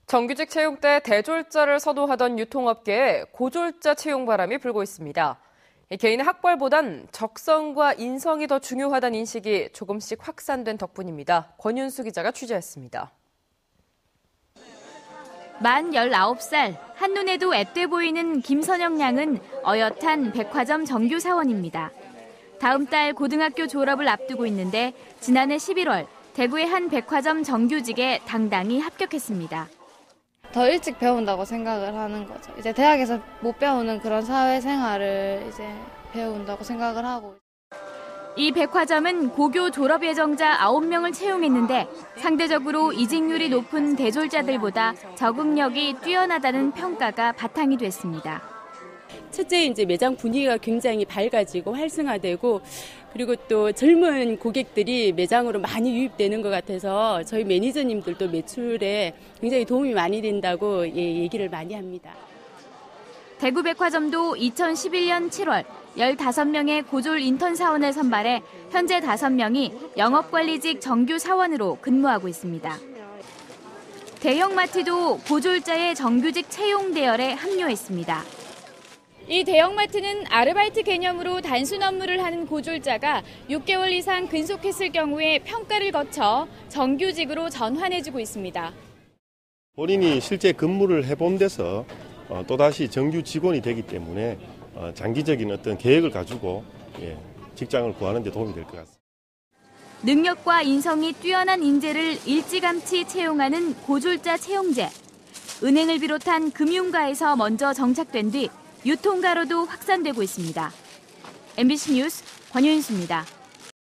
정규직 채용 때 대졸자를 선호하던 유통업계에 고졸자 채용 바람이 불고 있습니다. 개인의 학벌보단 적성과 인성이 더 중요하다는 인식이 조금씩 확산된 덕분입니다. 권윤수 기자가 취재했습니다. 만 19살, 한눈에도 앳돼 보이는 김선영 양은 어엿한 백화점 정규 사원입니다. 다음 달 고등학교 졸업을 앞두고 있는데 지난해 11월 대구의 한 백화점 정규직에 당당히 합격했습니다. 더 일찍 배운다고 생각을 하는 거죠. 이제 대학에서 못 배우는 그런 사회생활을 이제 배운다고 생각을 하고. 이 백화점은 고교 졸업 예정자 9명을 채용했는데 상대적으로 이직률이 높은 대졸자들보다 적응력이 뛰어나다는 평가가 바탕이 됐습니다. 첫째, 이제 매장 분위기가 굉장히 밝아지고 활성화되고, 그리고 또 젊은 고객들이 매장으로 많이 유입되는 것 같아서 저희 매니저님들도 매출에 굉장히 도움이 많이 된다고 얘기를 많이 합니다. 대구 백화점도 2011년 7월 15명의 고졸 인턴 사원을 선발해 현재 5명이 영업관리직 정규 사원으로 근무하고 있습니다. 대형마트도 고졸자의 정규직 채용 대열에 합류했습니다. 이 대형마트는 아르바이트 개념으로 단순 업무를 하는 고졸자가 6개월 이상 근속했을 경우에 평가를 거쳐 정규직으로 전환해주고 있습니다. 본인이 실제 근무를 해본 데서 또다시 정규 직원이 되기 때문에 장기적인 어떤 계획을 가지고 직장을 구하는 데 도움이 될 것 같습니다. 능력과 인성이 뛰어난 인재를 일찌감치 채용하는 고졸자 채용제. 은행을 비롯한 금융가에서 먼저 정착된 뒤 유통가로도 확산되고 있습니다. MBC 뉴스 권윤수입니다.